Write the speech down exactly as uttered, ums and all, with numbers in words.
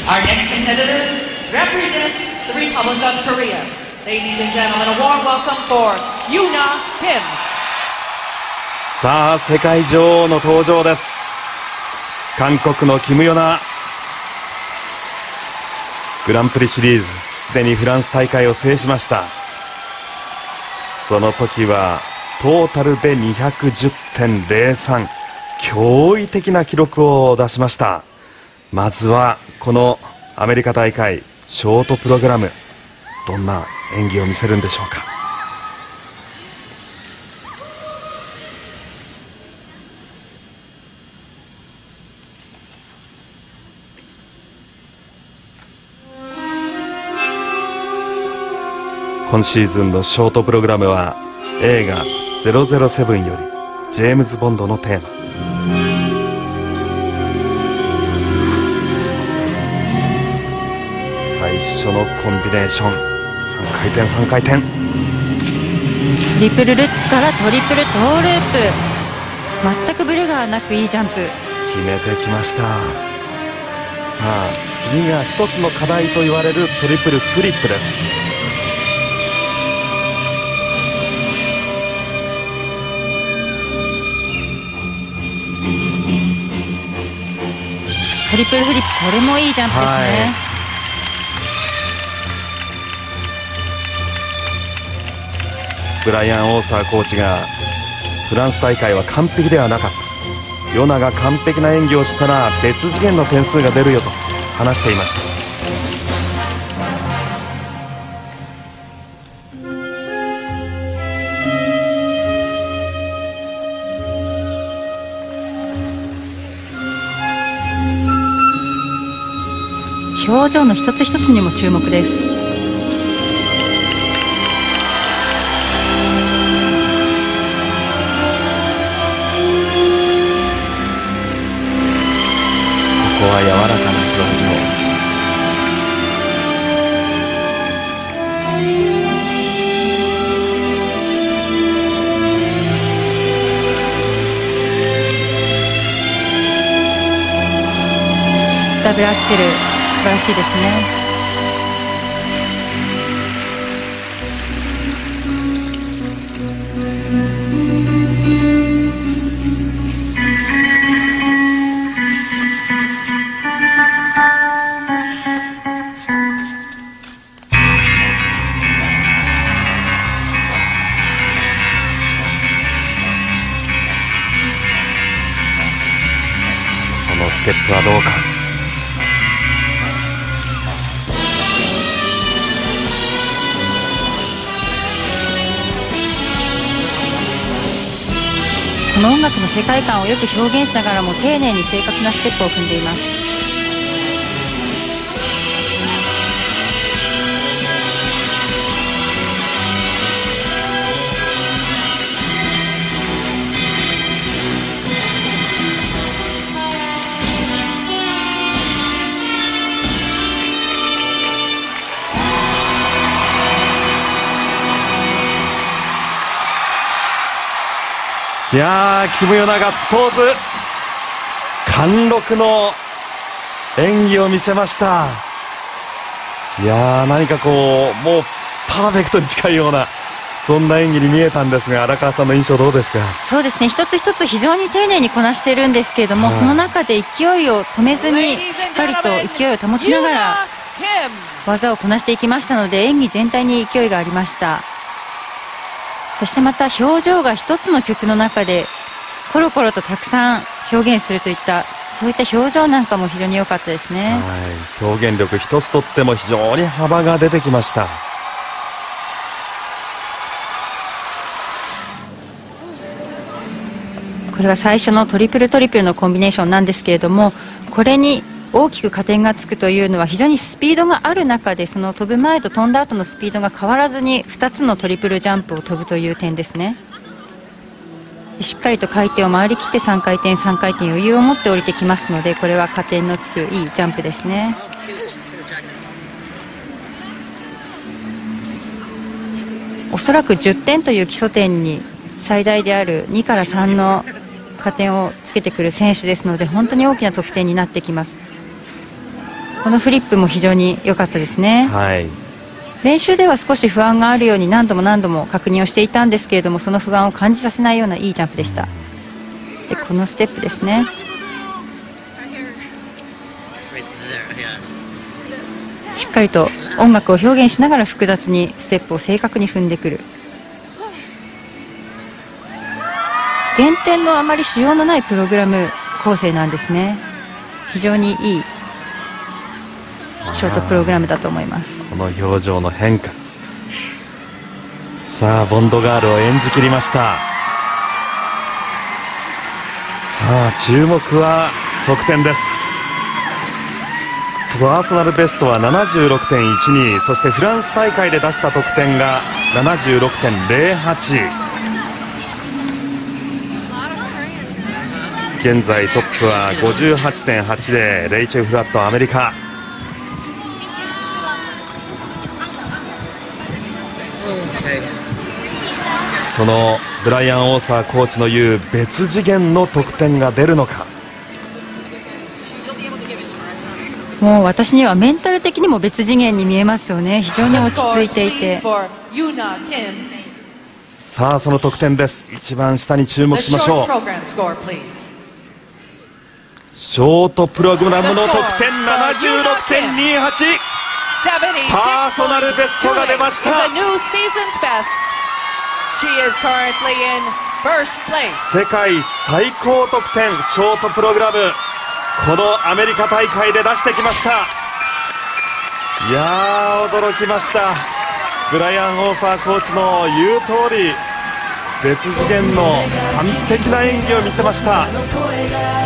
Our next competitor represents the Republic of Korea. Ladies and gentlemen, a warm welcome for Yoona Kim. さあ、世界女王の登場です。韓国のキム・ヨナ。グランプリシリーズ、すでにフランス大会を制しました。その時はトータルで にひゃくじゅってんゼロさん、驚異的な記録を出しました。まずはこのアメリカ大会ショートプログラム、どんな演技を見せるんでしょうか。今シーズンのショートプログラムは映画ゼロゼロセブンよりジェームズ・ボンドのテーマ。最初のコンビネーション、さんかい転さんかい転、 トリプルルッツからトリプルトーループ、全くブレがなくいいジャンプ決めてきました。さあ、次が一つの課題と言われるトリプルフリップです。 トリプルフリップ、これもいいジャンプですね、はい、 ブライアン・オーサーコーチがフランス大会は完璧ではなかった、ヨナが完璧な演技をしたら別次元の点数が出るよと話していました。 表情の一つ一つにも注目です。ここは柔らかな表情。 ダブルアクセル、素晴らしいですね。 このステップはどうか。 この音楽の世界観をよく表現しながらも丁寧に正確なステップを踏んでいます。 いやー、キム・ヨナガッツポーズ、貫禄の演技を見せました。いやー、何かこうもうパーフェクトに近いようなそんな演技に見えたんですが、荒川さんの印象どうですか。 そうですね、一つ一つ非常に丁寧にこなしているんですけれども、はい、その中で勢いを止めずにしっかりと勢いを保ちながら技をこなしていきましたので、演技全体に勢いがありました。そしてまた表情が一つの曲の中でコロコロとたくさん表現するといった、そういった表情なんかも非常に良かったですね。 はい、表現力一つとっても非常に幅が出てきました。 これは最初のトリプルトリプルのコンビネーションなんですけれども、これに大きく加点がつくというのは非常にスピードがある中で、その飛ぶ前と飛んだ後のスピードが変わらずにふたつのトリプルジャンプを飛ぶという点ですね。しっかりと回転を回りきってさんかい転さんかい転余裕を持って降りてきますので、これは加点のつくいいジャンプですね。おそらくじゅってんという基礎点に最大であるにからさんの加点をつけてくる選手ですので、本当に大きな得点になってきます。 このフリップも非常に良かったですね。 はい、 練習では少し不安があるように何度も何度も確認をしていたんですけれども、その不安を感じさせないようないいジャンプでした。でこのステップですね。しっかりと音楽を表現しながら複雑にステップを正確に踏んでくる。減点のあまり主要のないプログラム構成なんですね。非常にいいショートプログラムだと思います。 この表情の変化、さあボンドガールを演じきりました。さあ注目は得点です。パーソナルベストは ななじゅうろくてんいちに、そしてフランス大会で出した得点が ななじゅうろくてんゼロはち。現在トップは ごじゅうはちてんはちゼロ、レイチェル・フラット、アメリカ。そのブライアン・オーサーコーチの言う別次元の得点が出るのか。 もう私にはメンタル的にも別次元に見えますよね。非常に落ち着いていて。 さあその得点です。一番下に注目しましょう。ショートプログラムの得点 ななじゅうろくてんにはち、 パーソナルベストが出ました。世界最高得点ショートプログラム、このアメリカ大会で出してきました。いやー驚きました。ブライアン・オーサーコーチの言う通り別次元の完璧な演技を見せました。